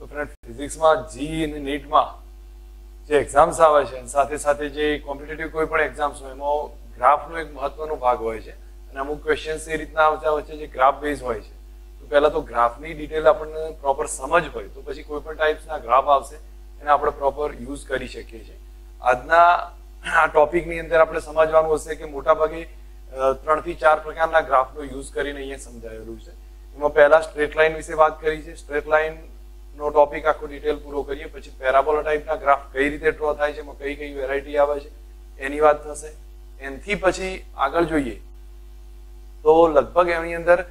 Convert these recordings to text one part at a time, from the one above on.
Friend ફિઝિક્સમાં જી અને નીટમાં જે exams આવે છે સાથે સાથે જે કોમ્પિટિટિવ કોઈ પણ એક્ઝામ્સ હોય એમાં ગ્રાફનો એક મહત્વનો ભાગ હોય છે અને અમુક ક્વેશ્ચન્સ એ રીતના આવતા હોય છે જે ગ્રાફ બેઝ હોય છે. તો પહેલા તો ગ્રાફની ડિટેલ આપણને પ્રોપર સમજ હોય તો પછી કોઈ પણ ટાઈપ્સના ગ્રાફ આવશે એને આપણે પ્રોપર યુઝ કરી શકીએ છીએ. આજના આ ટોપિકની અંદર આપણે સમજવાનું હશે કે મોટાભાગે 3 થી 4 પ્રકારના ગ્રાફનો યુઝ કરીને અહીંયા સમજાવેલું છે. એમાં પહેલા સ્ટ્રેટ લાઇન વિશે વાત કરી છે. સ્ટ્રેટ લાઇન નો ટોપિક આખો ડિટેલ પૂરો કરીએ. પછી પેરાબોલા ટાઈપના ગ્રાફ કઈ રીતે ડ્રો થાય છે, એમાં કઈ કઈ વેરાયટી આવે છે એની વાત થશે. એનાથી પછી આગળ જોઈએ તો લગભગ એની અંદર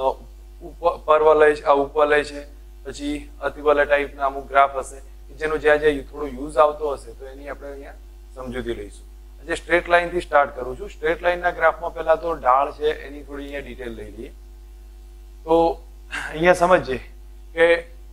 ઉપવલય છે, પછી અતિવલય ટાઈપના અમુક ગ્રાફ હશે જેનો જ્યાં જ્યાં થોડો યુઝ આવતો હશે તો એની આપણે અહીંયા સમજૂતી લઈશું. જે સ્ટ્રેટ લાઇન થી સ્ટાર્ટ કરું છું. સ્ટ્રેટ લાઇનના ગ્રાફમાં પહેલા તો ઢાળ છે એની થોડી અહીંયા ડિટેલ લઈ લઈએ. તો અહીંયા સમજીએ કે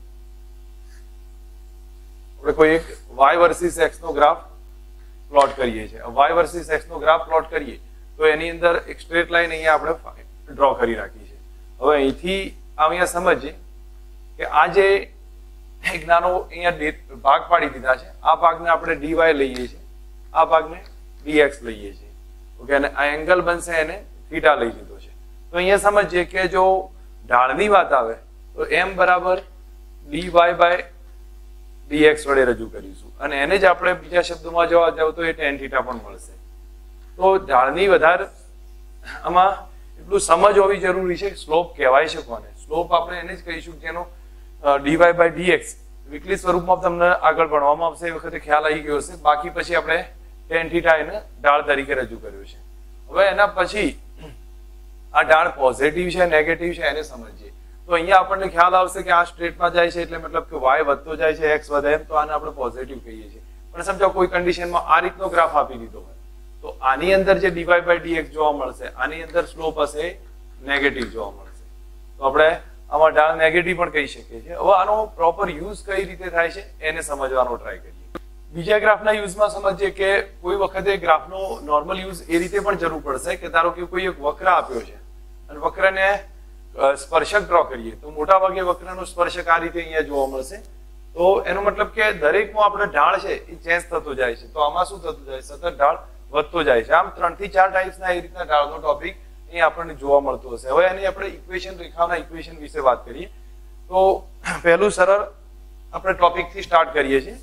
આપણે કોઈ એક y વર્સિસ x નો ગ્રાફ પ્લોટ કરીએ છીએ. y વર્સિસ x નો ગ્રાફ પ્લોટ કરીએ તો એની અંદર એક સ્ટ્રેટ લાઇન અહીંયા આપણે ડ્રો કરી રાખી છે. હવે અહીંથી અહીંયા સમજીએ કે આ જે એક નાનો અહીંયા ભાગ પાડી દીધા છે, આ ભાગને આપણે dy લઈએ છીએ, આ ભાગને dx લઈએ છીએ. ઓકે, અને આ એંગલ બનશે એને થીટા લઈ લીધો છે. તો અહીંયા સમજીએ કે જો ઢાળની વાત આવે તો m બરાબર dy બાય dx વડે રજૂ કરીશું અને એને જ આપણે બીજા શબ્દોમાં જોવા જાવ તો એ tan થીટા પણ મળશે. તો ઢાળની વધારે આમાં એટલું સમજ હોવી જરૂરી છે. સ્લોપ કહેવાય છે કોને? સ્લોપ આપણે એને જ કહીશું કે એનો dy બાય dx વિકલિત સ્વરૂપમાં તમને આગળ ભણવામાં આવશે એ વખતે ખ્યાલ આવી ગયો હશે. બાકી પછી આપણે tan થીટા એને ઢાળ તરીકે રજૂ કર્યું છે. હવે એના પછી આ ઢાળ પોઝિટિવ છે નેગેટિવ છે એને સમજીએ. તો અહીંયા આપણને ખ્યાલ આવશે કે આ સ્ટ્રેટમાં જાય છે એટલે મતલબ કે y વધતો જાય છે, x વધે એમ, તો આને આપણે પોઝિટિવ કહીએ છીએ. પણ સમજો કોઈ કન્ડિશનમાં આ રીતનો ગ્રાફ આપી દીધો હોય તો આની અંદર જે dy બાય dx જોવા મળશે, આની અંદર સ્લોપ હશે નેગેટિવ જોવા મળશે. તો આપણે આમાં ઢાળ નેગેટિવ પણ કહી શકીએ છીએ. હવે આનો પ્રોપર યુઝ કઈ રીતે થાય છે એને સમજવાનો ટ્રાય કરીએ. બીજા ગ્રાફના યુઝમાં સમજીએ કે કોઈ વખતે ગ્રાફનો નોર્મલ યુઝ એ રીતે પણ જરૂર પડશે કે ધારો કે કોઈ એક વક્ર આપ્યો છે અને વક્રને સ્પર્શક ડ્રો કરીએ તો મોટા ભાગે વક્રનો સ્પર્શક આ રીતે અહીંયા જોવા મળશે. તો એનો મતલબ કે દરેકમાં આપણે ઢાળ છે એ ચેન્જ થતો જાય છે. તો આમાં શું થતું જાય? સતત ઢાળ વધતો જાય છે. આમ 3 થી 4 ટાઈપ્સના એ રીતના ઢાળનો ટોપિક અહીં આપણને જોવા મળતો હશે. હવે એની આપણે ઇક્વેશન, રેખાના ઇક્વેશન વિશે વાત કરીએ તો પહેલું સરળ આપણે ટોપિક થી સ્ટાર્ટ કરીએ છીએ.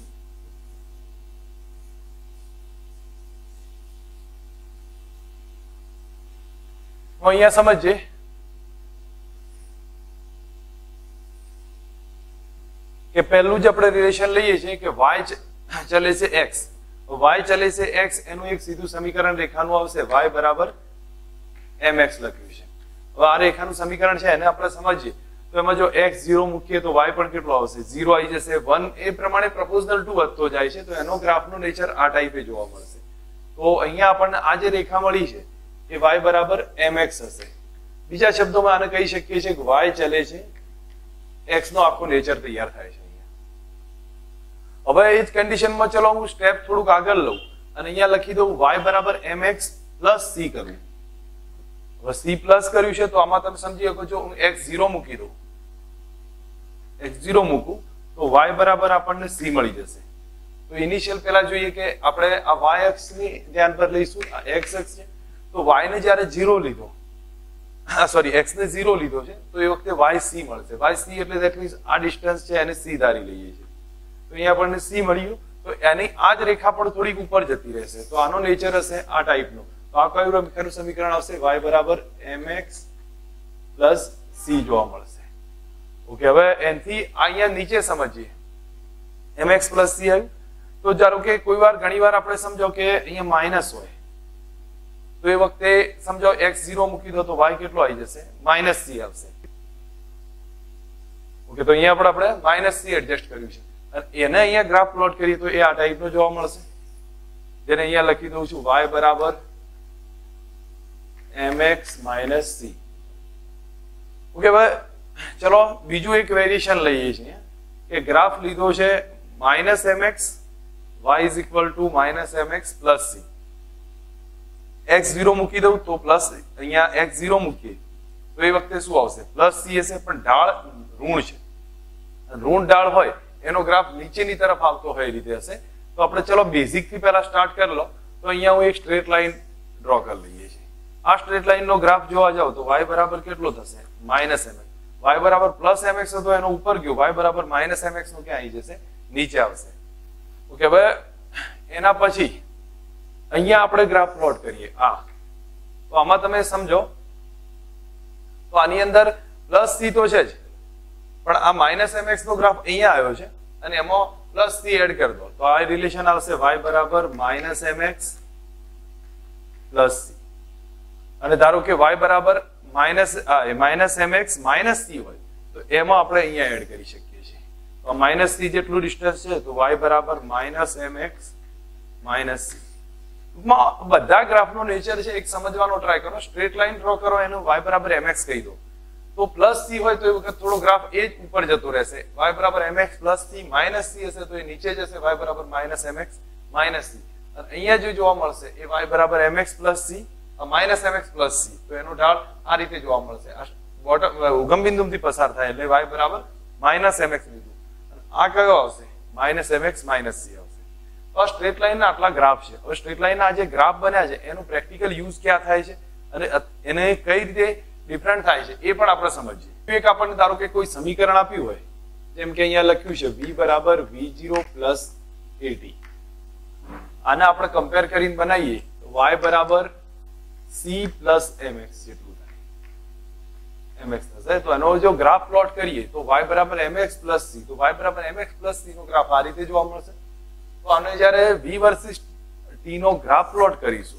અહીંયા સમજીએ કે પહેલું જ આપણે રિલેશન લઈએ છીએ કે y ચલે છે x, y ચલે છે x એનું એક સીધું સમીકરણ રેખાનું આવશે y બરાબર mx લખ્યું છે. હવે આ રેખાનું સમીકરણ છે એને આપણે સમજીએ તો એમાં જો x 0 મૂકીએ તો y પણ કેટલો આવશે? 0 આવી જશે. 1 એ પ્રમાણે પ્રપોઝનલ 2 વધતો જાય છે તો એનો ગ્રાફનો નેચર આ ટાઈપે જોવા મળશે. તો અહીંયા આપણને આ જે રેખા મળી છે એ y બરાબર mx હશે. બીજા શબ્દોમાં આને કહી શકીએ છીએ કે y ચલે છે x નો આખો નેચર તૈયાર થાય છે. હવે એ જ કન્ડિશનમાં ચલો હું સ્ટેપ થોડુંક આગળ લઉં અને અહીંયા લખી દઉં y બરાબર mx પ્લસ c કરું. હવે c પ્લસ કર્યું છે તો આમાં તમે સમજી શકો છો હું x0 મૂકી દઉં, x0 મૂકું તો y બરાબર આપણને c મળી જશે. તો ઇનિશિયલ પહેલા જોઈએ કે આપણે આ y અક્ષની ધ્યાન પર લઈશું. આ x અક્ષ છે તો y ને જ્યારે 0 લીધો, સોરી x ને 0 લીધો છે તો એ વખતે yc મળશે. yc એટલે ધેટ મીન્સ આ ડિસ્ટન્સ છે એને c ધારી લઈએ છીએ. તો અહીંયા આપણને c મળ્યું તો એની આ જ રેખા પણ થોડીક ઉપર જતી રહેશે. તો આનો નેચર હશે આ ટાઈપનો. તો આ કયું રેખાનું સમીકરણ આવશે? y બરાબર mx પ્લસ c જોવા મળશે. ઓકે, હવે એનાથી અહીંયા નીચે સમજીએ mx પ્લસ c આવ્યું તો ધારો કે કોઈ વાર ઘણી વાર આપણે સમજો કે અહીંયા માઇનસ હોય તો એ વખતે સમજો x0 મૂકી દો તો y કેટલો આવી જશે? માઇનસ c આવશે. ઓકે, તો અહીંયા આપણે માઇનસ c એડજસ્ટ કર્યું છે. એને અહીંયા ગ્રાફ પ્લોટ કરીએ તો એ આ ટાઈપનો જોવા મળશે જેને અહીંયા લખી દઉં છું y બરાબર mx માઇનસ c. ઓકે, હવે ચલો બીજું એક વેરિએશન લઈએ છીએ કે ગ્રાફ લીધો છે minus mx, y is equal to minus mx plus c. x0 મૂકી દઉં તો પ્લસ, અહીંયા x0 મૂકીએ તો એ વખતે શું આવશે? પ્લસ c હશે. પણ ઢાળ ઋણ છે, ઋણ ઢાળ હોય એનો ગ્રાફ નીચેની તરફ આવતો હોય એ રીતે હશે. તો આપણે ચલો બેઝિક થી પહેલા સ્ટાર્ટ કરી લો. તો અહીંયા હું એક સ્ટ્રેટ લાઈન ડ્રો કરી લઈએ છીએ. આ સ્ટ્રેટ લાઈન નો ગ્રાફ જોવા જાવ તો y બરાબર કેટલો થશે? -mx. y બરાબર +mx હતો એનો ઉપર ગયો, y બરાબર -mx નો ક્યાં આવી જશે? નીચે આવશે. ઓકે, હવે એના પછી અહીંયા આપણે ગ્રાફ પ્લોટ કરીએ. તો આમાં તમે સમજો તો આની અંદર +c તો છે જ, પણ આ -mx નો ગ્રાફ અહીંયા આવ્યો છે અને એમાં +c એડ કરી દો તો આ રિલેશન આવશે y બરાબર -mx +c. અને ધારો કે y બરાબર -mx -c હોય તો એમાં આપણે અહીંયા એડ કરી શકીએ છીએ. તો -c જેટલું ડિસ્ટન્સ છે તો y બરાબર -mx -c. બધા ગ્રાફનો નેચર છે એક સમજવાનો ટ્રાય કરો. સ્ટ્રેટ લાઈન ડ્રો કરો એનું y બરાબર mx કહી દો તો +c હોય તો એ વખત થોડો ગ્રાફ એ જ ઉપર જતો રહેશે. y બરાબર mx +c -c હશે તો એ નીચે જશે, y બરાબર -mx -c. અને અહીંયા જે જોવા મળશે એ y બરાબર mx +c -mx +c. તો એનો ઢાળ આ રીતે જોવા મળશે. આ બોટમ ઉગમ બિંદુથી પસાર થાય એટલે y બરાબર -mx લીધું. આ કયો આવશે? -mx -c આવશે. તો આ સ્ટ્રેટ લાઈનના આટલા ગ્રાફ છે. હવે સ્ટ્રેટ લાઈનના જે ગ્રાફ બન્યા છે એનું પ્રેક્ટિકલ યુઝ ક્યાં થાય છે અને એને કઈ રીતે ડિફરન્ટ થાય છે એ પણ આપણે સમજીએ. એક આપણને ધારો કે કોઈ સમીકરણ આપ્યું હોય, જેમ કે અહીંયા લખ્યું છે v બરાબર v0 + at. આને આપણે કમ્પેર કરીને બનાવીએ તો y બરાબર c + mx જેટલું થાય. mx થશે તો એનો જો ગ્રાફ પ્લોટ કરીએ તો y બરાબર mx + c. તો y બરાબર mx + c નો ગ્રાફ આ રીતે જોવા મળશે. તો આને જ્યારે v વર્સિસ t નો ગ્રાફ પ્લોટ કરીશું,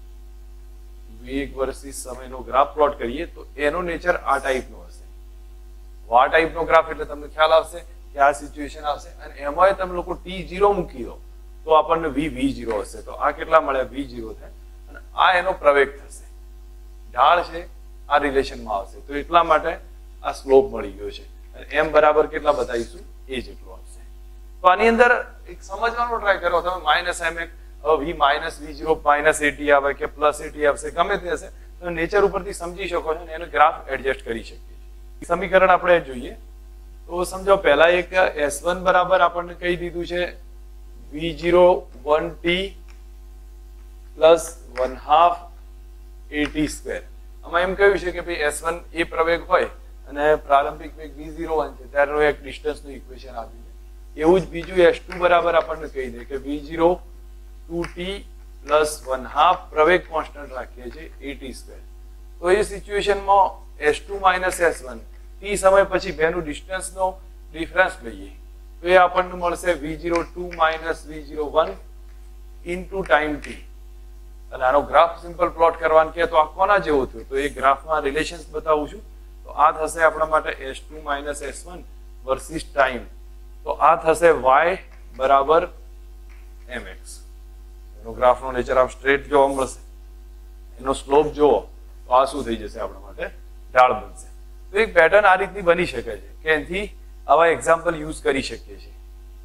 v વર્સિસ સમયનો ગ્રાફ પ્લોટ કરીએ તો એનો નેચર આ ટાઈપનો હશે. આ ટાઈપનો ગ્રાફ એટલે તમને ખ્યાલ આવશે કે આ સિચ્યુએશન આવશે અને એમાં તમે લોકો t0 મૂકી દો તો આપણને v0 હશે. તો આ કેટલા મળે? v0 થાય અને આ એનો પ્રવેગ થશે. ઢાળ છે આ રિલેશનમાં આવશે તો એટલા માટે આ સ્લોપ મળી ગયો છે. અને m બરાબર કેટલા બતાવીશું? એ જેટલો આવશે. તો આની અંદર એક સમજવાનો ટ્રાય કરો તમે. -mx v -v0 -at આવે કે +at આવશે, ગમે તે હશે તો નેચર ઉપરથી સમજી શકો છો અને એનો ગ્રાફ એડજસ્ટ કરી શકીએ છીએ. સમીકરણ આપણે જોઈએ તો સમજો પહેલા એક S1 બરાબર આપણને કહી દીધું છે v0 1t + 1/2 at². આમાં એમ કહ્યું છે કે ભાઈ S1 એ પ્રવેગ હોય અને પ્રારંભિક વેગ v01 છે ત્યારનો એક ડિસ્ટન્સનું ઇક્વેશન આપ્યું છે. એવું જ બીજું S2 બરાબર આપણને કહી દે કે v0 2t + 1/2 પ્રવેગ કોન્સ્ટન્ટ રાખીએ છીએ at². તો એ સિચ્યુએશનમાં S2 - S1 t સમય પછી બેનું ડિસ્ટન્સનો ડિફરન્સ લઈએ તો એ આપણને મળશે v02 - v01 * ટાઈમ t. અને આનો ગ્રાફ સિમ્પલ પ્લોટ કરવાનું કે તો આ કોના જેવું થયું તો એ ગ્રાફમાં રિલેશન્સ બતાવું છું. તો આ થશે આપણા માટે S2 - S1 વર્સિસ ટાઈમ. તો આ થશે y બરાબર mx. એનો ગ્રાફનો નેચર આમ સ્ટ્રેટ જોવા મળશે. એનો સ્લોપ જોવો તો આ શું થઈ જશે આપણા માટે? ઢાળ બનશે. તો એક પેટર્ન આ રીતની બની શકે છે કે એનાથી આવા એક્ઝામ્પલ યુઝ કરી શકીએ છીએ.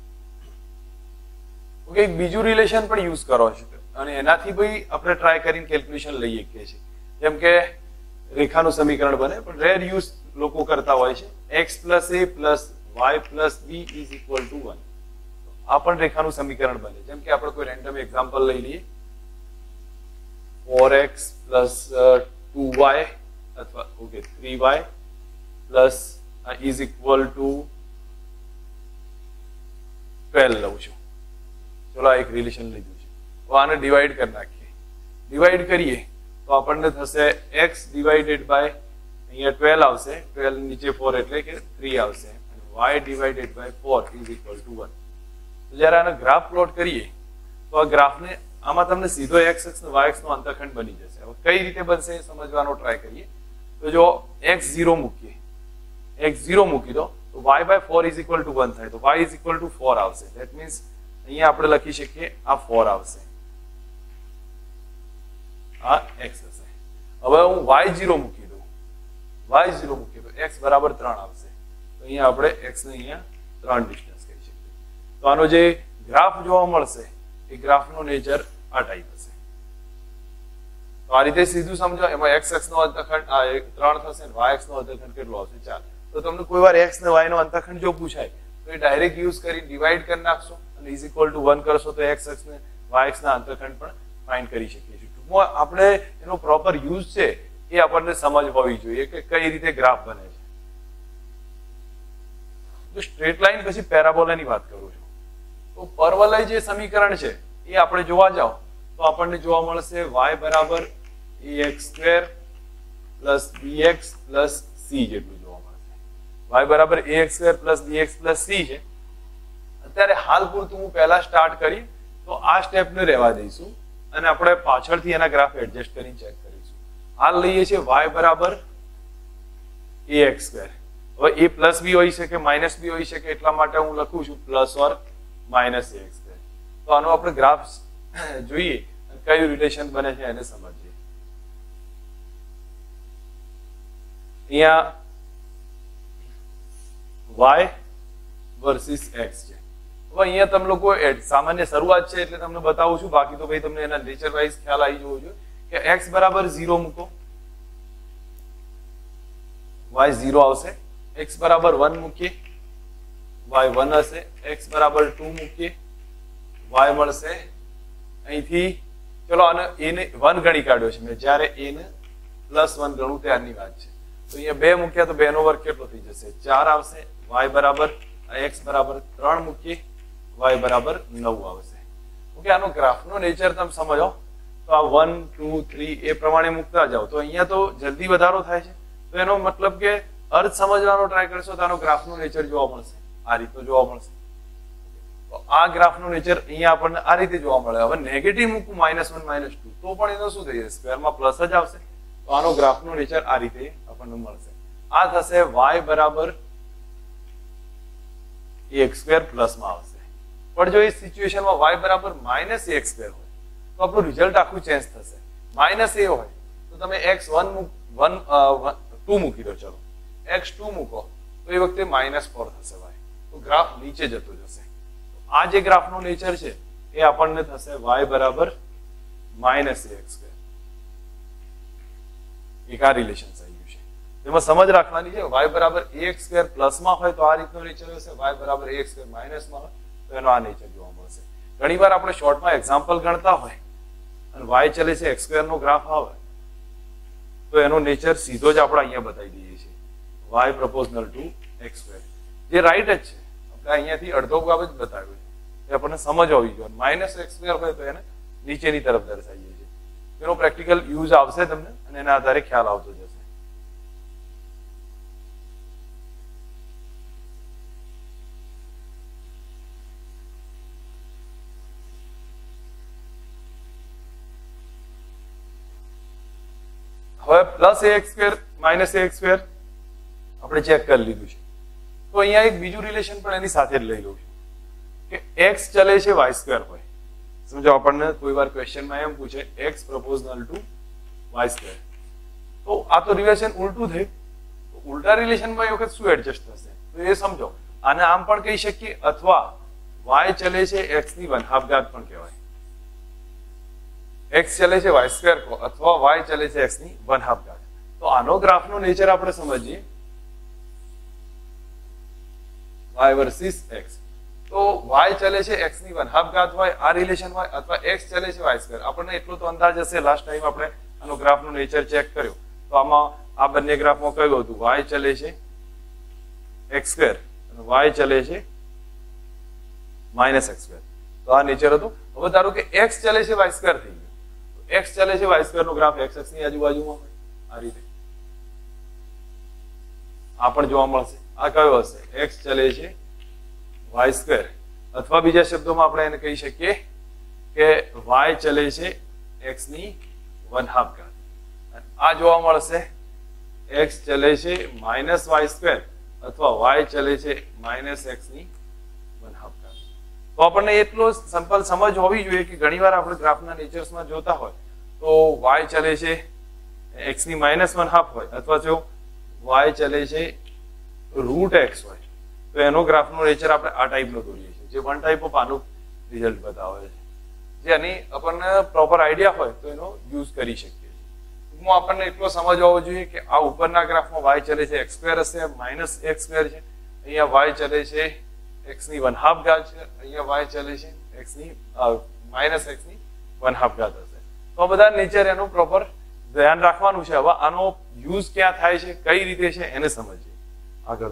ઓકે, એક બીજું રિલેશન પણ યુઝ કરો છો અને એનાથી ભાઈ આપણે ટ્રાય કરીને કેલ્ક્યુલેશન લઈ શકીએ છીએ. જેમ કે રેખાનું સમીકરણ બને પણ રેર યુઝ લોકો કરતા હોય છે x + a + y + b = 1. આ પણ રેખાનું સમીકરણ બને. જેમ કે આપણે કોઈ રેન્ડમ એક્ઝામ્પલ લઈ લઈએ 4x + 2y અથવા ઓકે 3y + = 12 લઉં છું. ચલો આ એક રિલેશન લીધું છે. તો આને ડિવાઈડ કરી નાખીએ. ડિવાઈડ કરીએ તો આપણને થશે x / અહીંયા 12 આવશે, 12 નીચે 4 એટલે કે 3 આવશે અને y / 4 = 1. તો જ્યારે આનો ગ્રાફ પ્લોટ કરીએ તો આ ગ્રાફને આમાં તમને સીધો x અક્ષ અને y અક્ષનો અંતખંડ બની જશે. હવે કઈ રીતે બનશે એ સમજવાનો ટ્રાય કરીએ. તો જો x0 મૂકીએ, x0 મૂકી દો તો y/4 = 1 થાય તો y = 4 આવશે. ધેટ મીન્સ અહીંયા આપણે લખી શકીએ આ 4 આવશે, આ x હશે. હવે હું y0 મૂકી દઉં, y0 મૂકી દો x બરાબર 3 આવશે. તો અહીંયા આપણે x ને અહીંયા 3 ડિસ્ટન્સ કહી શકીએ. તો આનો જે ગ્રાફ જોવા મળશે એ ગ્રાફનો નેચર આ ટાઈપ હશે. તો આ રીતે સીધું સમજો. એમાં x અક્ષનો અંતખંડ 3 થશે અને y અક્ષનો અંતખંડ કેટલો આવશે? 4. તો તમને કોઈ વાર x ને y નો અંતખંડ જો પૂછાય તો એ ડાયરેક્ટ યુઝ કરી ડિવાઈડ કરી નાખશો અને ઇઝ ઇક્વલ ટુ 1 કરશો તો x અક્ષ ને y અક્ષ ના અંતરખંડ પણ ફાઇન્ડ કરી શકીએ છીએ. ટૂંકમાં આપણે એનો પ્રોપર યુઝ છે એ આપણને સમજ હોવી જોઈએ કે કઈ રીતે ગ્રાફ બને છે. જો સ્ટ્રેટ લાઈન પછી પેરાબોલાની વાત કરું છું તો પરવલય જે સમીકરણ છે એ આપણે જોવા જાવ તો આપણને જોવા મળશે y બરાબર ax² plus bx plus c જેટલું જોવા મળશે. y બરાબર ax² plus bx plus c છે. અત્યારે હાલ પૂરતું હું પહેલા સ્ટાર્ટ કરી તો આ સ્ટેપને રહેવા દઈશું અને આપણે પાછળથી એના ગ્રાફ એડજસ્ટ કરીને ચેક કરીશું. હાલ લઈએ છીએ y બરાબર ax². હવે a પ્લસ બી હોઈ શકે માઇનસ બી હોઈ શકે એટલા માટે હું લખું છું પ્લસ ઓર માઇનસ ax². તો આનો આપણે ગ્રાફ જોઈએ કયું રિલેશન બને છે એને સમજીએ. અહીંયા y વર્સિસ x છે. હવે અહીંયા તમે લોકો સામાન્ય શરૂઆત છે એટલે તમને બતાવું છું, બાકી તો ભાઈ તમને એના નેચર વાઇઝ ખ્યાલ આવી જવો જોઈએ કે x બરાબર 0 મૂકો, y 0 આવશે. x બરાબર 1 મૂકીએ, y 1 હશે. x બરાબર 2 મૂકીએ, y મળશે અહીંથી. ચલો આને a ને 1 ગણી કાઢ્યો છે મેં, જ્યારે a ને +1 ગણું ત્યારની વાત છે. તો અહીંયા 2 મૂક્યા તો 2 નો વર્ગ કેટલો થઈ જશે? 4 આવશે. y બરાબર x બરાબર 3 મૂકીએ, y બરાબર 9 આવશે. ઓકે, આનો ગ્રાફનો નેચર તમે સમજો તો આ 1 2 3 એ પ્રમાણે મૂકતા જાઓ તો અહીંયા તો જલ્દી વધારો થાય છે. તો એનો મતલબ કે અર્થ સમજવાનો ટ્રાય કરશો તો આનો ગ્રાફનો નેચર જોવા મળશે, આ રીતનો જોવા મળશે. તો આ ગ્રાફનો નેચર અહીંયા આપણને આ રીતે જોવા મળે. હવે નેગેટિવ મૂકું -1 -2 તો પણ એનો શું થઈ જશે? સ્ક્વેરમાં પ્લસ જ આવશે. તો આનો ગ્રાફનો નેચર આ રીતે આપણને મળશે. આ થશે y બરાબર ax² પ્લસમાં આવશે. પણ જો એ સિચ્યુએશનમાં y બરાબર -ax² હોય તો આપણું રિઝલ્ટ આખું ચેન્જ થશે. -a હોય તો તમે x1 2 મૂકી દો, ચલો x2 મૂકો તો એ વખતે -4 થશે y. તો ગ્રાફ નીચે જતો જશે. આ જે ગ્રાફનો નેચર છે એ આપણને થશે y બરાબર -ax². એક આ રિલેશન થઈ ગયું છે. તેમાં સમજ રાખવાની છે y બરાબર ax² પ્લસમાં હોય તો આ રીતનો નેચર હશે, y બરાબર ax² માઇનસમાં હોય તો એનો આ નેચર જોવા મળશે. ઘણી વાર આપણે શોર્ટમાં એક્ઝામ્પલ ગણતા હોય અને y ચલે છે x² નો ગ્રાફ આવે તો એનો નેચર સીધો જ આપણે અહીંયા બતાવી દઈએ છીએ, y પ્રપોઝનલ ટુ x². જે રાઈટ જ છે, આપણે અહીંયાથી અડધો ભાગ જ બતાવ્યો છે, એ આપણને સમજ હોવી જોઈએ. -x² હોય તો એને નીચેની તરફ દર્શાવીએ છીએ. એનો પ્રેક્ટિકલ યુઝ આવશે તમને અને એના આધારે ખ્યાલ આવતો જશે. હવે +ax² -ax² આપણે ચેક કરી લીધું છે. તો અહીંયા એક બીજું રિલેશન પણ એની સાથે જ લઈ લઉં છું કે x ચલે છે y² હોય. સમજો આપણને કોઈ વાર ક્વેશ્ચનમાં એમ પૂછે x પ્રપોઝનલ ટુ y². તો આ તો રિલેશન ઉલટું થયું. ઉલટા રિલેશનમાં એ વખત શું એડજસ્ટ થશે તો એ સમજો. આને આમ પણ કહી શકીએ અથવા y ચલે છે x ની 1/2 ઘાત પણ કહેવાય. x ચલે છે y² કો અથવા y ચલે છે x ની 1/2 ઘાત. તો આનો ગ્રાફનો નેચર આપણે સમજીએ y વર્સિસ x. તો y ચલે છે x ની 1/2 ઘાત હોય આ રિલેશન હોય અથવા x ચલે છે y². આપણને એટલો તો અંદાજ હશે, લાસ્ટ ટાઈમ આપણે આનો ગ્રાફનો નેચર ચેક કર્યો તો આમાં આ બંને ગ્રાફમાં કયું હતું? y ચલે છે x² અને y ચલે છે -x². તો આ નેચર હતું. હવે ધારો કે x ચલે છે y² થઈ ગયું. x ચલે છે y² નો ગ્રાફ x અક્ષની આજુબાજુમાં હોય આ રીતે આ પણ જોવા મળશે. આ કયો હશે? x ચલે છે y² અથવા બીજા શબ્દોમાં આપણે એને કહી શકીએ કે y ચલે છે x ની 1/2 ઘાત. આ જોવા મળશે x ચલે છે -y² અથવા y ચલે છે -x ની 1/2 ઘાત. તો આપણને એટલો સિમ્પલ સમજ હોવી જોઈએ કે ઘણીવાર આપણે ગ્રાફના નેચર્સમાં જોતા હોય તો y ચલે છે x ની -1/2 હોય અથવા જો y ચલે છે √x હોય તો એનો ગ્રાફનો નેચર આપણે આ ટાઈપનો દોરીએ છીએ, જે વન ટાઈપ ઓફ આનું રિઝલ્ટ બતાવે છે. જે આની આપણને પ્રોપર આઈડિયા હોય તો એનો યુઝ કરી શકીએ છીએ. ટૂંકમાં આપણને એટલો સમજ હોવો જોઈએ કે આ ઉપરના ગ્રાફમાં y ચલે છે x² હશે, -x² છે. અહીંયા y ચલે છે x ની 1/2 ઘાત છે, અહીંયા y ચલે છે x ની માઇનસ x ની 1/2 ઘાત હશે. તો આ બધા નેચર એનું પ્રોપર ધ્યાન રાખવાનું છે. હવે આનો યુઝ ક્યાં થાય છે, કઈ રીતે છે, એને સમજીએ આગળ.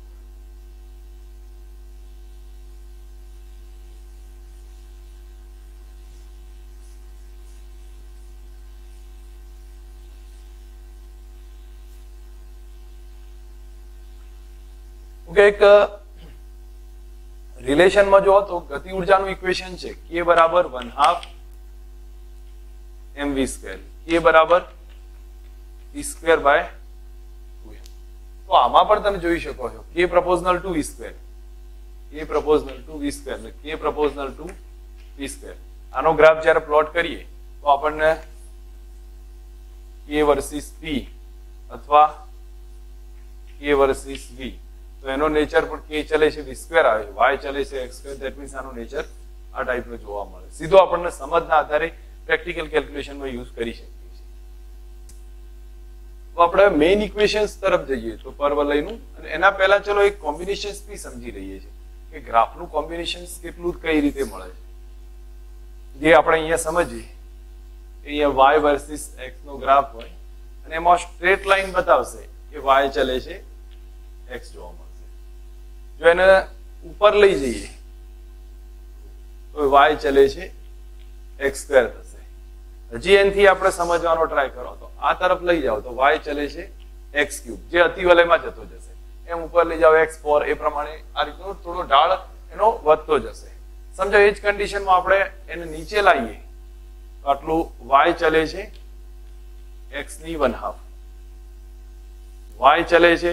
એક રિલેશનમાં જો તો ગતિ ઉર્જાનું ઇક્વેશન છે k બરાબર 1/2 mv², k બરાબર p² બાય 2m. તો આમાં પણ તમે જોઈ શકો છો k proportional to v², k proportional to v² એટલે k proportional to p². આનો ગ્રાફ જ્યારે પ્લોટ કરીએ તો આપણને k વર્સિસ p અથવા k વર્સિસ v, તો એનો નેચર પણ k ચલે છે v² આવે, y ચલે છે x². ધેટ મીન્સ આનો નેચર આ ટાઈપનો જોવા મળે. સીધો આપણને સમજના આધારે પ્રેક્ટિકલ કેલ્ક્યુલેશનમાં યુઝ કરી શકીએ છીએ. તો આપણે મેઇન ઇક્વેશન્સ તરફ જઈએ તો પરવલયનું, અને એના પહેલા ચલો એક કોમ્બિનેશન્સ બી સમજી લઈએ છીએ કે ગ્રાફનું કોમ્બિનેશન્સ કેટલું કઈ રીતે મળે છે. જે આપણે અહીંયા સમજીએ અહીંયા y વર્સિસ x નો ગ્રાફ હોય અને એમાં સ્ટ્રેટ લાઈન બતાવશે કે y ચલે છે x જોવા મળશે. જો એને ઉપર લઈ જઈએ તો y ચલે છે x² થશે. હજી એનથી આપણે સમજવાનો ટ્રાય કરો તો આ તરફ લઈ જાઓ તો y ચલે છે x³ જે અતિવલયમાં જતો જશે. એમ ઉપર લઈ જાઓ x4, એ પ્રમાણે આ રીતનો થોડો ઢાળ એનો વધતો જશે. સમજો એ જ કન્ડિશનમાં આપણે એને નીચે લાવીએ તો આટલું y ચલે છે x ની 1/2, y ચલે છે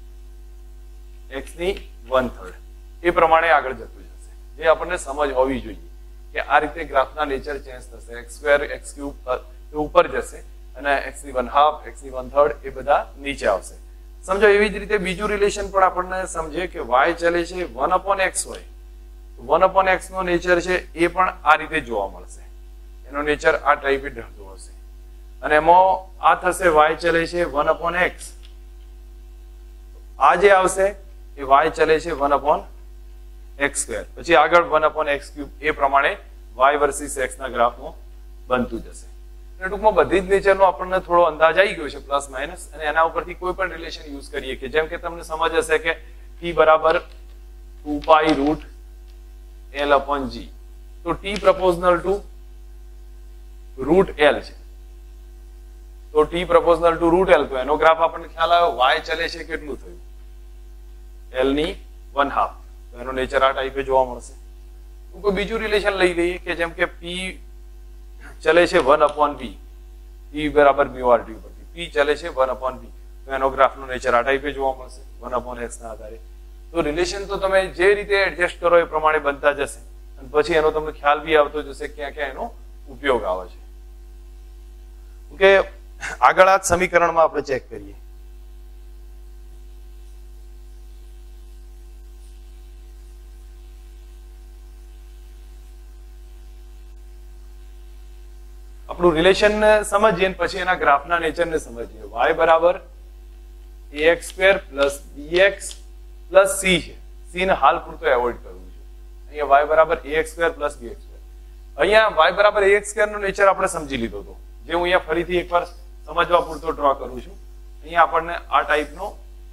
x ની 1/3, એ પ્રમાણે આગળ જતું જશે. જે આપણને સમજ હોવી જોઈએ કે આ રીતે ગ્રાફના નેચર ચેન્જ થશે. x² x³ ઉપર જશે અને x ની 1/2, x ની 1/3 એ બધા નીચે આવશે. સમજો એવી જ રીતે બીજું રિલેશન પણ આપણને સમજે કે y ચલે છે 1/x હોય, 1/x નો નેચર છે એ પણ આ રીતે જોવા મળશે. એનો નેચર આ ટાઈપે ઢળતો હશે. અને એમાં આ થશે y ચલે છે 1/x, આ જે આવશે એ y ચલે છે 1/x², પછી આગળ 1/x³, એ પ્રમાણે y વર્સિસ x ના ગ્રાફમાં બનતું જશે. ટૂંકમાં બધી જ નેચરનો આપણને થોડો અંદાજ આવી ગયો છે પ્લસ માઇનસ, અને એના ઉપરથી કોઈ પણ રિલેશન યુઝ કરીએ કે જેમ કે તમને સમજ હશે કે t બરાબર 2π√L/g, તો t proportional to √L છે. તો t proportional to √L, તો એનો ગ્રાફ આપણને ખ્યાલ આવ્યો y ચલે છે કેટલું થયું L ની 1/2, તો એનો નેચર આ ટાઈપે જોવા મળશે. કોઈ બીજું રિલેશન લઈ લઈએ કે જેમ કે p ચલે છે 1/v, p બરાબર μ/t ઉપરથી p ચલે છે 1/v, તો એનો ગ્રાફનો નેચર આ ટાઈપે જોવા મળશે 1/x ના આધારે. તો રિલેશન તો તમે જે રીતે એડજસ્ટ કરો એ પ્રમાણે બનતા જશે, અને પછી એનો તમને ખ્યાલ બી આવતો જશે ક્યાં ક્યાં એનો ઉપયોગ આવે છે. ઓકે, આગળ આ સમીકરણમાં આપણે ચેક કરીએ. આપણું રિલેશન સમજીએ પછી એના ગ્રાફના નેચરને સમજીએ. y બરાબર ax² plus bx plus c છે. c ને હાલ પૂરતો એવોઇડ કરવું છે. અહીંયા y બરાબર ax² પ્લસ bx². અહીંયા y બરાબર ax² નો નેચર આપણે સમજી લીધો હતો, જે હું અહીંયા ફરીથી એકવાર સમજવા પૂરતો ડ્રો કરું છું. અહીંયા આપણને આ ટાઈપનો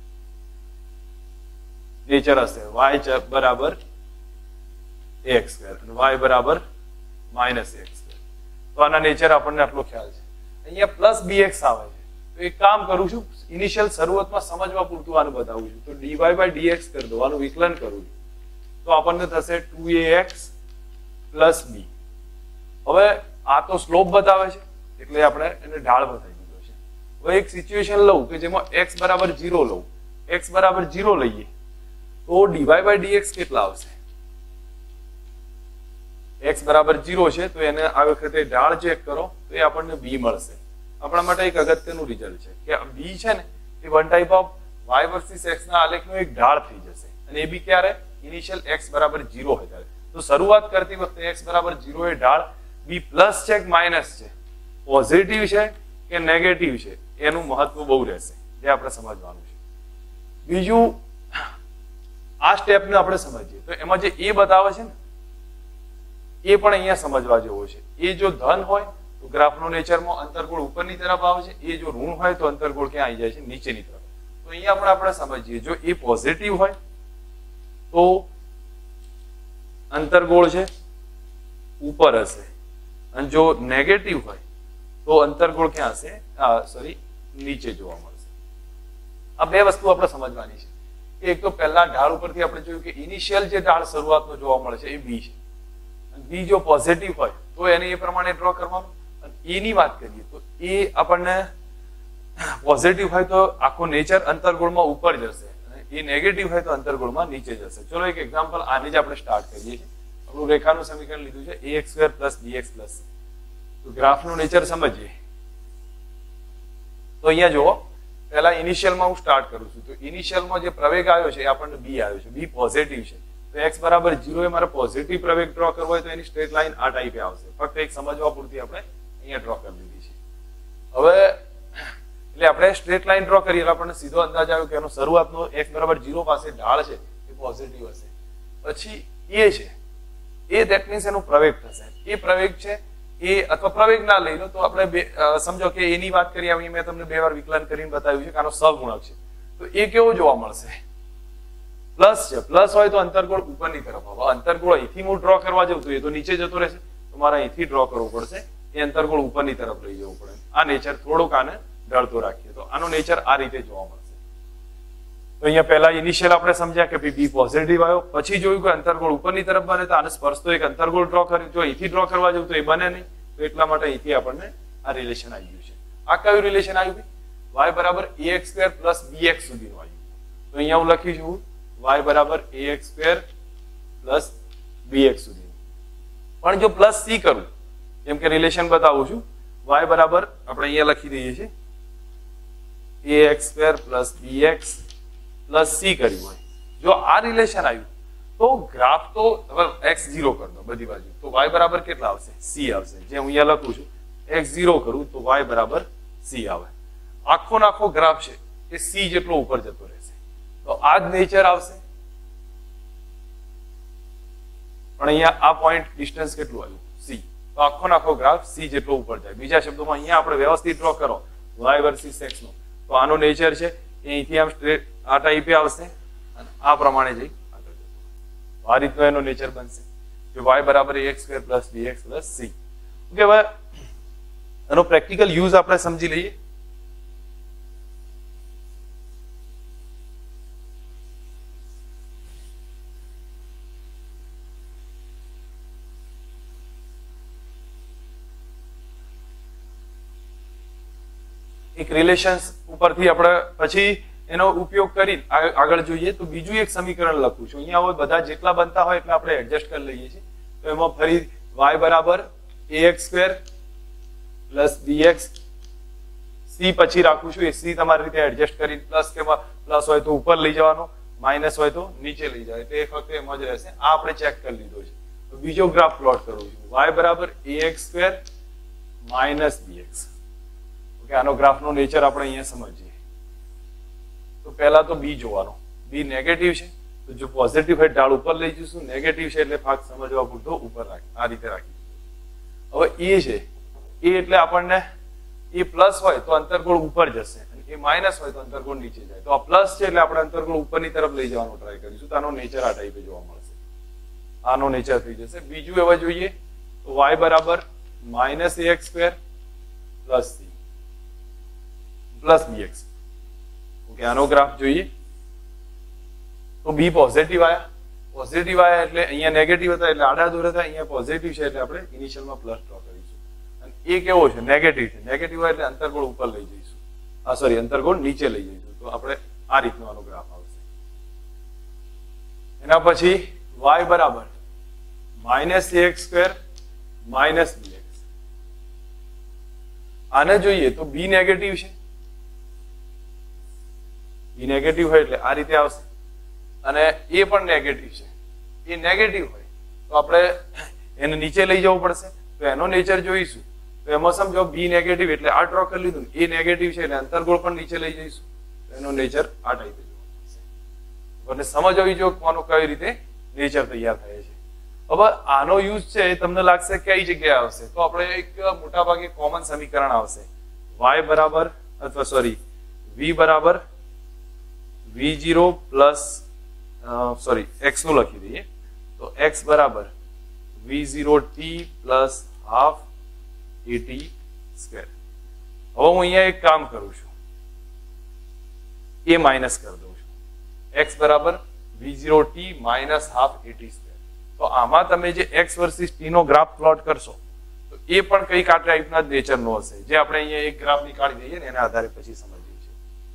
નેચર હશે, y બરાબર ax² અને y બરાબર -ax². તો આના નેચર આપણને આટલો ખ્યાલ છે. અહીંયા પ્લસ bx આવે છે, તો એક કામ કરું છું, ઇનિશિયલ શરૂઆતમાં સમજવા પૂરતું આનું બતાવું છું. તો dy/dx કરી દો, આનું વિકલન કરું છું તો આપણને થશે 2ax પ્લસ b. હવે આ તો સ્લોપ બતાવે છે એટલે આપણે એને ઢાળ બતાવી દીધો છે. હવે એક સિચ્યુએશન લઉં કે જેમાં x બરાબર 0 લઉં, x બરાબર 0 લઈએ તો dy/dx કેટલા આવશે? x બરાબર 0 છે તો એને આ વખતે ઢાળ ચેક કરો તો એ આપણને b મળશે. આપણા માટે એક અગત્યનું રિઝલ્ટ છે કે b છે ને એ one type of y versus x ના આલેખનો એક ઢાળ થઈ જશે, અને એ બી ક્યારે? ઇનિશિયલ x બરાબર 0 હોય ત્યારે. તો શરૂઆત કરતી વખતે x બરાબર 0 એ ઢાળ b પ્લસ છે કે માઇનસ છે, પોઝિટિવ છે કે નેગેટિવ છે, એનું મહત્વ બહુ રહેશે, જે આપણે સમજવાનું છે. બીજું આ સ્ટેપને આપણે સમજીએ તો એમાં જે એ બતાવે છે ને એ પણ અહીંયા સમજવા જેવો છે. એ જો ધન હોય તો ગ્રાફનો નેચરમાં અંતરગોળ ઉપરની તરફ આવે છે. એ જો ઋણ હોય તો અંતરગોળ ક્યાં આવી જાય છે? નીચેની તરફ. તો અહીંયા આપણે સમજીએ જો એ પોઝિટિવ હોય તો અંતરગોળ છે ઉપર હશે, અને જો નેગેટિવ હોય તો અંતરગોળ ક્યાં હશે? સોરી, નીચે જોવા મળશે. આ બે વસ્તુ આપણે સમજવાની છે. એક તો પહેલા ઢાળ ઉપરથી આપણે જોયું કે ઇનિશિયલ જે ઢાળ શરૂઆતનો જોવા મળે છે એ બી છે. બી જો પોઝિટિવ હોય તો એને એ પ્રમાણે ડ્રો કરવાનું. અને એની વાત કરીએ તો એ આપણને પોઝિટિવ હોય તો આખો નેચર અંતરગોળમાં ઉપર જશે, એ નેગેટિવ હોય તો અંતરગોળમાં નીચે જશે. ચલો એક એક્ઝામ્પલ આની જ આપણે સ્ટાર્ટ કરીએ છીએ. આપણું રેખાનું સમીકરણ લીધું છે ax² + bx+. તો ગ્રાફનું નેચર સમજીએ તો અહીંયા જુઓ, પહેલા ઇનિશિયલમાં હું સ્ટાર્ટ કરું છું. તો ઇનિશિયલમાં જે પ્રવેગ આવ્યો છે એ આપણને બી આવ્યો છે. બી પોઝિટિવ છે. તો x બરાબર 0 એ મારે પોઝિટિવ પ્રવેગ ડ્રો કરવો હોય તો એની સ્ટ્રેટ લાઈન આ ટાઈપે આવશે. ફક્ત એક સમજવા પૂરતી આપણે અહીંયા ડ્રો કરી દીધી છે. હવે એટલે આપણે સ્ટ્રેટ લાઈન ડ્રો કરીએ એટલે આપણને સીધો અંદાજ આવ્યો કે એનો શરૂઆતનો x બરાબર 0 પાસે ઢાળ છે એ પોઝિટિવ હશે. પછી એ છે એ ધેટ મીન્સ એનો પ્રવેગ થશે. એ પ્રવેગ છે એ અથવા પ્રવેગ ના લઈ લો તો આપણે સમજો કે એની વાત કરીએ. આવી મેં તમને 2 વાર વિકલન કરીને બતાવ્યું છે કે આનો સહગુણક છે. તો એ કેવો જોવા મળશે? પ્લસ છે. પ્લસ હોય તો અંતરગોળ ઉપરની તરફ આવે. અંતરગોળ અહીંથી હું ડ્રો કરવા જઉં તો એ તો નીચે જતો રહેશે. તો મારે અહીંથી ડ્રો કરવું પડશે. એ અંતરગોળ ઉપરની તરફ લઈ જવું પડે. આ નેચર થોડુંક આને ઢળતો રાખીએ તો આનો નેચર આ રીતે જોવા મળશે. તો અહીંયા પહેલા ઇનિશિયલ આપણે સમજ્યા કે બી પોઝિટિવ આવ્યો. પછી જોયું કે અંતરગોળ ઉપરની તરફ બને તો આને સ્પર્શતો એક અંતરગોળ ડ્રો કર્યું. જો અહીંથી ડ્રો કરવા જવું તો એ બને નહીં. તો એટલા માટે અહીંથી આપણને આ રિલેશન આવી ગયું છે. આ કયું રિલેશન આવ્યું? y બરાબર ax² + bx સુધીનું આવ્યું. તો અહીંયા હું લખી છું y બરાબર ax² + bx સુધી. પણ જો પ્લસ c કરું, જેમ કે રિલેશન બતાવું છું, y બરાબર આપણે અહીંયા લખી દઈએ છીએ ax² + bx + c કર્યું હોય. જો આ રિલેશન આવ્યું તો ગ્રાફ તો x0 કરી દો બધી બાજુ તો y બરાબર કેટલા આવશે? c આવશે. જે હું અહીંયા લખું છું x0 કરું તો y બરાબર c આવે. આખો નાખો ગ્રાફ છે એ c જેટલો ઉપર જતો રહેશે. તો આ જ નેચર આવશે. પણ અહીંયા આ પોઈન્ટ ડિસ્ટન્સ કેટલું આવ્યું? c. તો આખો નાખો ગ્રાફ c જેટલો ઉપર જાય. બીજા શબ્દોમાં અહીંયા આપણે વ્યવસ્થિત ડ્રો કરો y વર્સિસ x નો તો આનો નેચર છે એ અહીંથી આમ સ્ટ્રેટ આ ટાઈપે આવશે અને આ પ્રમાણે જઈ આગળ જશે. આ રીતનો એનો નેચર બનશે કે y બરાબર ax² + bx + c. ઓકે, હવે એનો પ્રેક્ટિકલ યુઝ આપણે સમજી લઈએ. એક રિલેશન્સ ઉપરથી આપણે પછી એનો ઉપયોગ કરી આગળ જોઈએ તો બીજું એક સમીકરણ લખું છું. અહીંયા હવે બધા જેટલા બનતા હોય એટલે આપણે એડજસ્ટ કરી લઈએ છીએ. તો એમાં ફરી y બરાબર ax² + bx c પછી રાખું છું. એ c તમારી રીતે એડજસ્ટ કરી પ્લસ કે પ્લસ હોય તો ઉપર લઈ જવાનો, માઇનસ હોય તો નીચે લઈ જાય. એટલે ફક્ત એમ જ રહેશે. આ આપણે ચેક કરી લીધો છે. તો બીજો ગ્રાફ પ્લોટ કરું છું y બરાબર ax² - bx. આનો ગ્રાફનો નેચર આપણે અહીંયા સમજીએ. તો પહેલા તો બી જોવાનો. બી નેગેટિવ છે તો જો પોઝિટિવ હોય ઢાળ ઉપર લઈ જઈશું, નેગેટિવ છે એટલે ફાક સમજવા પૂરતો ઉપર રાખી આ રીતે રાખી. હવે એ છે એ એટલે આપણને એ પ્લસ હોય તો અંતરગોળ ઉપર જશે અને એ માઇનસ હોય તો અંતરગોળ નીચે જાય. તો આ પ્લસ છે એટલે આપણે અંતરગોળ ઉપરની તરફ લઈ જવાનો ટ્રાય કરીશું. તો આનો નેચર આ ટાઈપે જોવા મળશે. આનો નેચર થઈ જશે. બીજું હવે જોઈએ તો y બરાબર -ax² + c + bx. ઓકે, આનો ગ્રાફ જોઈએ તો બી પોઝિટિવ આયા. પોઝિટિવ આયા એટલે અહીંયા નેગેટિવ હતા એટલે આડા દૂર હતા. અહીંયા પોઝિટિવ છે એટલે આપણે ઇનિશિયલમાં પ્લસ ડ્રો કરીશું. અને એ કેવો છે? નેગેટિવ છે. નેગેટિવ હોય એટલે અંતરગોળ ઉપર લઈ જઈશું. સોરી, અંતરગોળ નીચે લઈ જઈશું. તો આપણે આ રીતનો આનો ગ્રાફ આવશે. એના પછી y બરાબર -ax² - bx. આને જોઈએ તો બી નેગેટિવ છે. બી નેગેટિવ હોય એટલે આ રીતે આવશે. અને એ પણ નેગેટિવ છે. એ નેગેટિવ હોય તો આપણે એને નીચે લઈ જવું પડશે. તો એનો નેચર જોઈશું. તો એમાં સમજો બી નેગેટિવ એટલે આ ડ્રો કરી લીધું. એ નેગેટિવ છે એટલે અંતરગોળ પણ નીચે લઈ જઈશું. એનો નેચર આ ટાઈપે જોવા મળશે. અને સમજ આવી જો કોનો કઈ રીતે નેચર તૈયાર થાય છે. હવે આનો યુઝ છે તમને લાગશે કઈ જગ્યાએ આવશે, તો આપણે એક મોટા ભાગે કોમન સમીકરણ આવશે y બરાબર અથવા સોરી v બરાબર v0 પ્લસ સોરી x નું લખી દઈએ તો x બરાબર v0t plus half at square. હવે હું અહીંયા એક કામ કરું છું, એ માઇનસ કરી દઉં છું, x બરાબર v0t minus half at square. તો આમાં તમે જે x વર્સિસ t નો ગ્રાફ પ્લોટ કરશો તો એ પણ કંઈક આ ટાઈપના જ નેચરનો હશે, જે આપણે અહીંયા એક ગ્રાફ નીકાળી દઈએ ને એના આધારે પછી સમજીએ છીએ.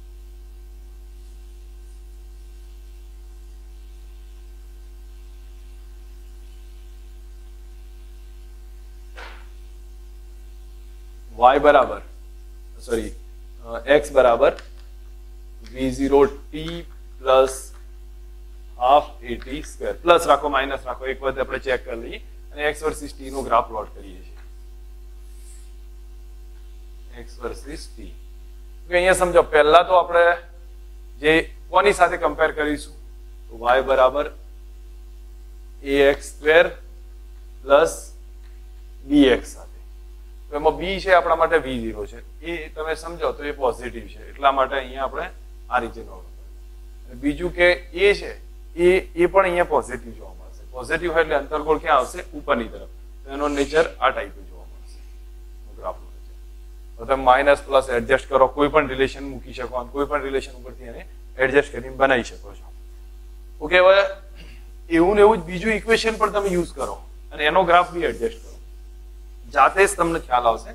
y બરાબર સોરી x બરાબર v0t plus half at square, plus રાખો માઇનસ રાખો, એક વખત આપણે ચેક કરી લઈએ અને x વર્સિસ t નો ગ્રાફ પ્લોટ કરીએ છીએ. x વર્સિસ t અહીંયા સમજો, પહેલા તો આપણે જે કોની સાથે કમ્પેર કરીશું તો y બરાબર ax સ્ક્વેર પ્લસ bx સાથે. તો એમાં b છે આપણા માટે v0 છે, એ તમે સમજો તો એ પોઝિટિવ છે, એટલા માટે અહીંયા આપણે આ રીતે નોટ. બીજું કે a છે એ પણ અહીંયા પોઝિટિવ જોવા મળશે. પોઝિટિવ હોય એટલે અંતર્ગોળ ક્યાં આવશે? ઉપરની તરફ. તો એનો નેચર આ ટાઈપે જોવા મળશે ગ્રાફનો નેચર. તો તમે માઇનસ પ્લસ એડજસ્ટ કરો, કોઈ પણ રિલેશન મૂકી શકો અને કોઈ પણ રિલેશન ઉપરથી એને એડજસ્ટ કરીને બનાવી શકો છો. ઓકે, હવે એવું ને એવું જ બીજું ઇક્વેશન પણ તમે યુઝ કરો અને એનો ગ્રાફ બી એડજસ્ટ કરો, જાતે જ તમને ખ્યાલ આવશે.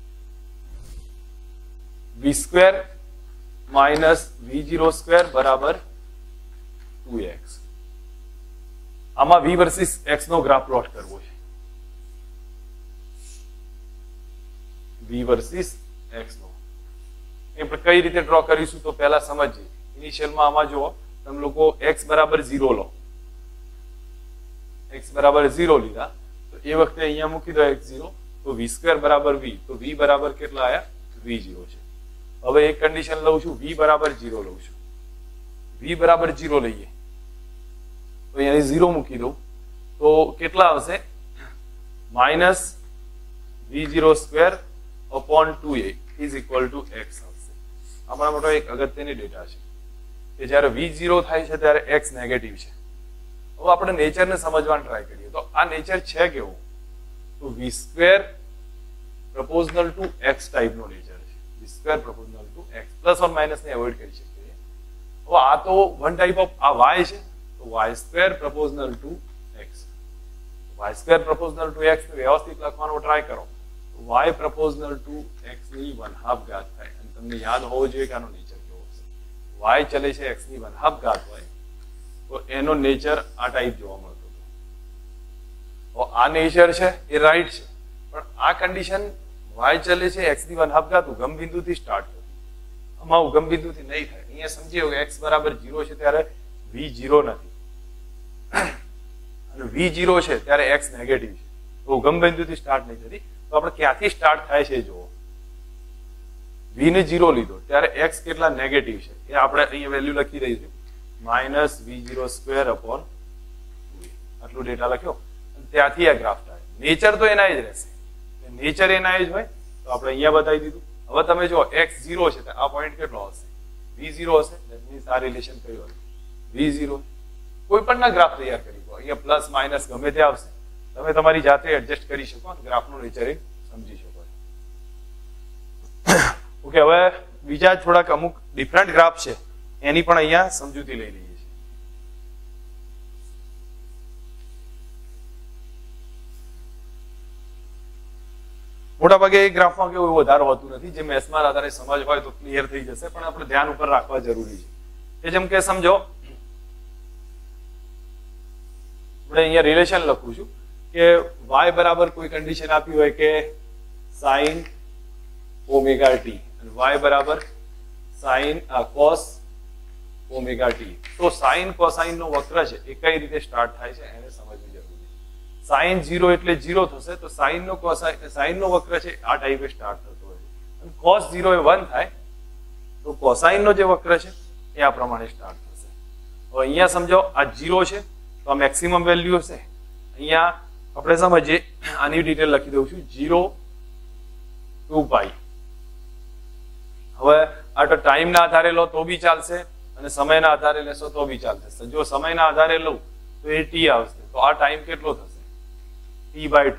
v square minus v0 square બરાબર 2x. આમાં v વર્સિસ x નો ગ્રાફ પ્લોટ કરવો છે. v વર્સિસ x નો આપણે કઈ રીતે ડ્રો કરીશું તો પહેલા સમજીએ. ઇનિશિયલમાં આમાં જુઓ, તમે લોકો x બરાબર 0 લો, x બરાબર 0 લીધા તો એ વખતે અહીંયા મૂકી દો x0, તો v સ્ક્વેર બરાબર v, તો v બરાબર કેટલા આયા? v0 છે. હવે એક કન્ડિશન લઉં છું, v બરાબર 0 લઉં છું, v બરાબર 0 લઈએ તો અહીંયા 0 મૂકી દઉં તો કેટલા આવશે? Minus v0 square upon 2a is equal to x આવશે. આપણા માટે એક અગત્યની ડેટા છે કે જ્યારે v0 થાય છે ત્યારે x નેગેટિવ છે. હવે આપણે નેચરને સમજવાનું ટ્રાય કરીએ તો આ નેચર છે કેવું? તો v square proportional to x ટાઈપનો નેચર છે. v square proportional to x, plus or minus ને એવોઇડ કરી શકીએ. હવે આ તો વન ટાઈપ ઓફ આ y છે, તો y square proportional to x. y square proportional to x વ્યવસ્થિત લખવાનો ટ્રાય કરો, y પ્રપોઝનલ ટુ x ની 1/2 ઘાત થાય. અને તમને યાદ હોવો જોઈએ કે આનો નેચર કેવો હશે. y ચલે છે x ની 1/2 ઘાત હોય તો એનો નેચર આ ટાઈપ જોવા મળતો હતો. આ નેચર છે એ રાઈટ છે, પણ આ કન્ડિશન y ચલે છે x ની 1/2 ઘાત ઉગમ બિંદુથી સ્ટાર્ટ થતી, આમાં ઉગમ બિંદુથી નહીં થાય. અહીંયા સમજીએ કે x બરાબર 0 છે ત્યારે v0 નથી અને v0 છે ત્યારે x નેગેટિવ છે, તો ઉગમ બિંદુથી સ્ટાર્ટ નહીં થતી. તો આપણે ક્યાંથી સ્ટાર્ટ થાય છે જુઓ, v ને 0 લીધો ત્યારે x કેટલા નેગેટિવ છે એ આપણે અહીંયા વેલ્યુ લખી દઈશું, minus v0 square upon 2a. આટલું ડેટા લખ્યો અને ત્યાંથી આ ગ્રાફ થાય. નેચર તો એના જ રહેશે, નેચર એના જ હોય તો આપણે અહીંયા બતાવી દીધું. હવે તમે જો x 0 છે તો આ પોઈન્ટ કેટલો હશે? v0 હશે. ધેટ મીન્સ આ રિલેશન કયું હશે? v0. કોઈ પણ ના ગ્રાફ તૈયાર કરી દો, અહીંયા પ્લસ માઇનસ ગમે તે આવશે, તમે તમારી જાતે એડજસ્ટ કરી શકો અને ગ્રાફનું નેચરિંગ સમજી શકો. ઓકે, હવે બીજા થોડાક અમુક ડિફરન્ટ ગ્રાફ છે એની પણ અહીંયા સમજૂતી લઈ લઈએ છીએ. મોટાભાગે એ ગ્રાફમાં કેવું વધારે હોતું નથી, જે મેથ્સમાં આધારે સમજ હોય તો ક્લિયર થઈ જશે, પણ આપણે ધ્યાન ઉપર રાખવા જરૂરી છે. કે જેમ કે સમજો, આપણે અહીંયા રિલેશન લખું છું કે y બરાબર કોઈ કન્ડિશન આપી હોય કે sin ઓમેગા t અને y બરાબર sin cos ઓમેગા t. તો sin cosine નો વક્ર છે એ કઈ રીતે સ્ટાર્ટ થાય છે એને સમજવું જરૂરી છે. sin 0 એટલે 0 થશે, તો sin નો વક્ર છે આ ટાઈપે સ્ટાર્ટ થતો હોય છે. અને cos 0 એ 1 થાય તો cosine નો જે વક્ર છે એ આ પ્રમાણે સ્ટાર્ટ થશે. તો અહીંયા સમજો આ 0 છે તો આ મેક્સિમમ વેલ્યુ હશે. અહીંયા આપણે સમજીએ, આની ડિટેલ લખી દઉં છું, 0 2 પાઈ. હવે આ તો ટાઈમના આધારે લો તો બી ચાલશે અને સમયના આધારે લેશો તો બી ચાલશે. જો સમયના આધારે લઉં તો એ t આવશે, તો આ ટાઈમ કેટલો થશે? t/2,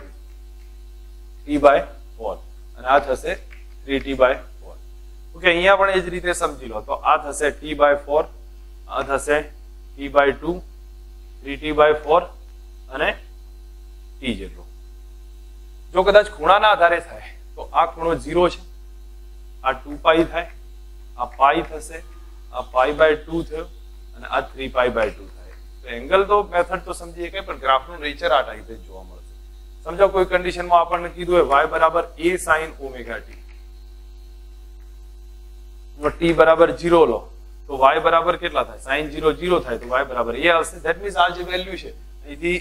t/4, અને આ થશે 3t/4. ઓકે, અહીંયા પણ એ જ રીતે સમજી લો. તો આ થશે t/4, આ થશે t/2, 3t/4 અને t જેટલો. જો કદાચ ખૂણાના આધારે થાય તો આ ખૂણો 0 છે, આ 2 પાઈ થાય, આ પાઈ થશે, આ π/2 થયો અને આ 3π/2 થાય. તો એંગલ તો મેથડ તો સમજીએ કે, પણ ગ્રાફનું નેચર આ ટાઈપે જોવા મળશે. સમજો કોઈ કન્ડિશનમાં આપણને કીધું હોય y બરાબર a sin ωt, t બરાબર 0 લો તો y બરાબર કેટલા થાય? sin 0 0 થાય તો y બરાબર a આવશે. ધેટ મીન્સ આ જે વેલ્યુ છે અહીંથી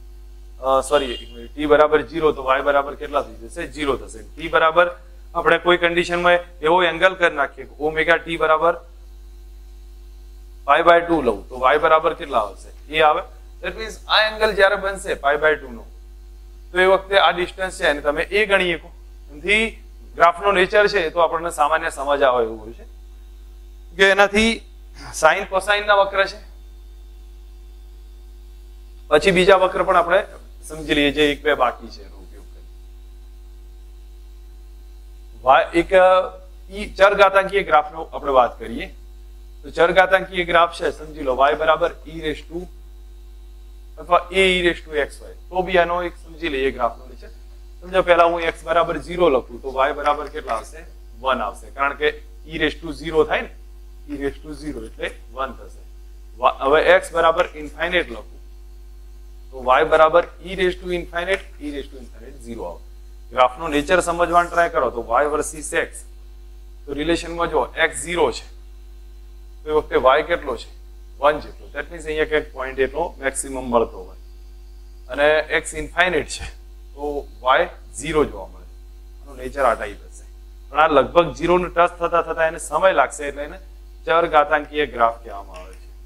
t બરાબર 0 તો y બરાબર કેટલા થઈ જશે? 0 થશે. t બરાબર આપણે કોઈ કન્ડિશનમાં એવો એંગલ કરી નાખીએ ઓમેગા t બરાબર π/2 લઉં તો y બરાબર કેટલા આવશે? એ આવે. ધેટ મીન્સ આ એંગલ જ્યારે બનશે π/2 નો તો એ વખતે આ ડિસ્ટન્સ છે અને તમે એ ગણી શકો. એનાથી ગ્રાફનો નેચર છે તો આપણને સામાન્ય સમજ આવે એવું હોય છે કે એનાથી સાઇન કોસાઇન ના વક્ર છે, પછી બીજા વક્ર પણ આપણે સમજી લઈએ જે 1 2 બાકી છે એનો ઉપયોગ કરી. એક ચરઘાતાંકીય ગ્રાફનો આપણે વાત કરીએ તો ચરઘાતાંકીય ગ્રાફ છે, સમજી લો y બરાબર e અથવા ae(xy) તો બી આનો એક સમજી લઈએ ગ્રાફનો નેચર. સમજો પહેલા હું x બરાબર 0 લખું તો y બરાબર કેટલા આવશે? 1 આવશે, કારણ કે e0 થાય ને, e0 એટલે 1 થશે. હવે x બરાબર ઇન્ફાઇનાઇટ લખું તો y બરાબર e∞ 0 આવે. ગ્રાફનો નેચર સમજવાનો ટ્રાય કરો તો y વર્સિસ x, તો રિલેશનમાં જો x 0 છે તો એ વખતે y કેટલો છે? 1 જેટલો. ધેટ મીન્સ અહીંયા કંઈક પોઈન્ટ એટલો મેક્સિમમ મળતો હોય, અને x ઇન્ફાઇનાઇટ છે તો y 0 જોવા મળે. આનો નેચર આ ટાઈપ હશે, પણ આ લગભગ 0 નું ટચ થતા થતા એને સમય લાગશે, એટલે એને ચરઘાતાંકીય ગ્રાફ કહેવામાં આવે છે.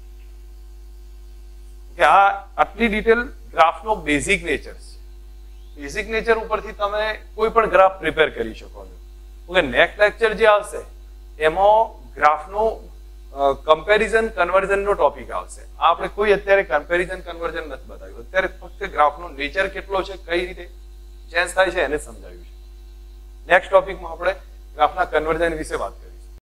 કે આ આટલી ડિટેલ ગ્રાફનો બેઝિક નેચર છે. બેઝિક નેચર ઉપરથી તમે કોઈ પણ ગ્રાફ પ્રિપેર કરી શકો છો. ઓકે, નેક્સ્ટ લેક્ચર જે આવશે એમાં ગ્રાફનો કમ્પેરિઝન કન્વર્ઝન નો ટોપિક આવશે. આ આપણે કોઈ અત્યારે કમ્પેરિઝન કન્વર્ઝન નથી બતાવ્યું, અત્યારે ફક્ત ગ્રાફનો નેચર કેટલો છે, કઈ રીતે ચેન્જ થાય છે એને સમજાવ્યું છે. નેક્સ્ટ ટોપિકમાં આપણે ગ્રાફના કન્વર્ઝન વિશે વાત કરીશું.